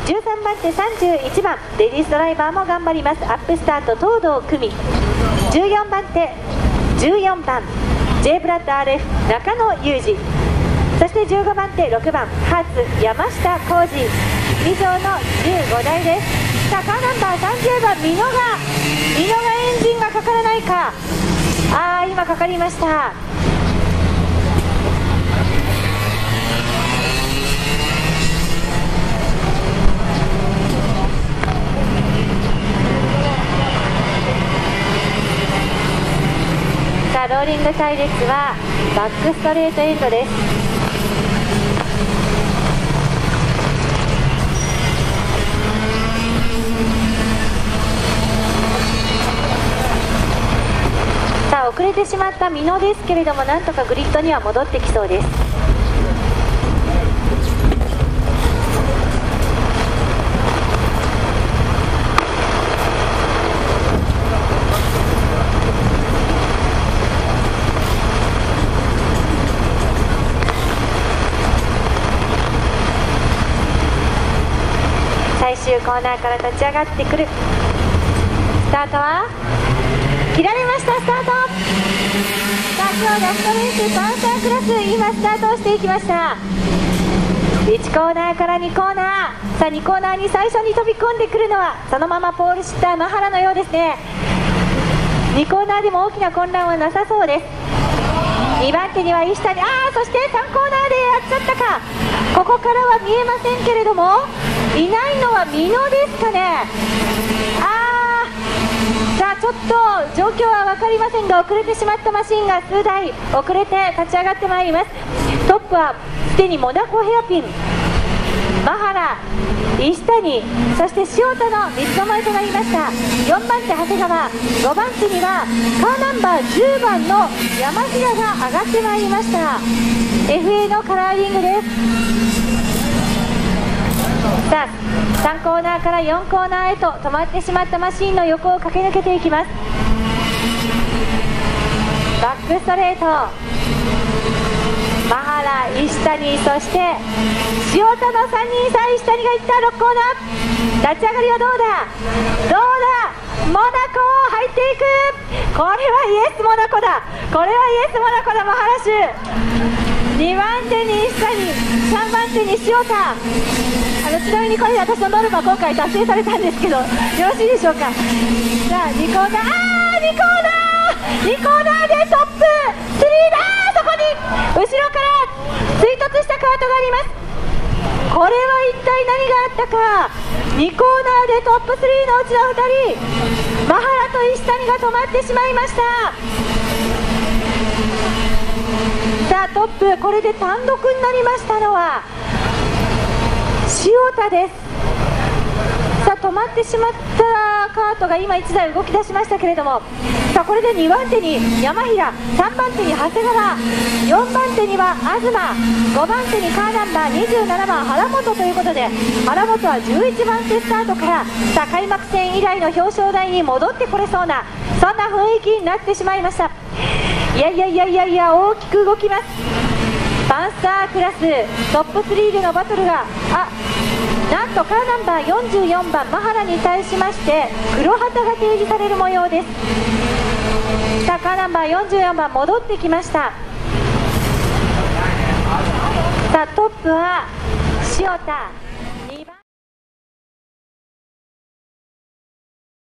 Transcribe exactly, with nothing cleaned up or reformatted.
じゅうさんばんてさんじゅういちばんレディースドライバーも頑張ります。アップスタート東堂久美。じゅうよんばんてじゅうよんばん J ブラッド アールエフ 中野裕二、そしてじゅうごばんてろくばんハーツ山下浩二。以上のじゅうごだいです。さあカーナンバーさんじゅうばん美濃が美濃がエンジンがかからないか。あー今かかりました。さあローリング隊列はバックストレートエンドです。さあ遅れてしまった美濃ですけれども、なんとかグリッドには戻ってきそうです。最終コーナーから立ち上がってくる。スタートは切られました。スタート。さあ今日ラストレースパンサークラス今スタートをしていきました。いちコーナーからにコーナー、さあにコーナーに最初に飛び込んでくるのはそのままポールシッターマハラのようですね。にコーナーでも大きな混乱はなさそうです。にばんてには石谷、あーそしてさんコーナーでやっちゃったか。ここからは見えませんけれども、いないのは美濃ですかね。あーさあちょっと状況は分かりませんが、遅れてしまったマシンが数台遅れて立ち上がってまいります。トップはすでにモナコヘアピン、マハラ、石谷、そして塩田の三つどもえとなりました。よんばんて長谷川、ごばんてにはカーナンバーじゅうばんの山平が上がってまいりました。 エフエー のカラーリングです。さあさんコーナーからよんコーナーへと止まってしまったマシンの横を駆け抜けていきます。バックストレート、マハラ、石谷、そして塩田のさんにん、さあ石谷がいった。ろくコーナー立ち上がりはどうだどうだ、モナコ入っていく。これはイエスモナコだ、これはイエスモナコだ。マハラ州にばんてに石谷、さんばんてに塩田。あのちなみにこれ私のノルマ今回達成されたんですけどよろしいでしょうか。さあにコーナー、あーにコーナーにコーナーでトップスリーだ。そこに後ろから追突したカートがあります。これは一体何があったか。にコーナーでトップスリーのうちのふたり、マハラと石谷が止まってしまいました。さあトップこれで単独になりましたのは塩田です。さあ止まってしまったカートが今いちだい動き出しましたけれども、さあこれでにばんてに山平、さんばんてに長谷川、よんばんてには東、ごばんてにカーナンバーにじゅうななばん原本ということで、原本はじゅういちばんてスタートからさあ開幕戦以来の表彰台に戻ってこれそうな、そんな雰囲気になってしまいました。いやいやいやいやいや大きく動きます。パンサークラストップスリーでのバトルが、あなんとカーナンバーよんじゅうよんばんマハラに対しまして黒旗が提示される模様です。さあカーナンバーよんじゅうよんばん戻ってきました。さあトップは塩田、に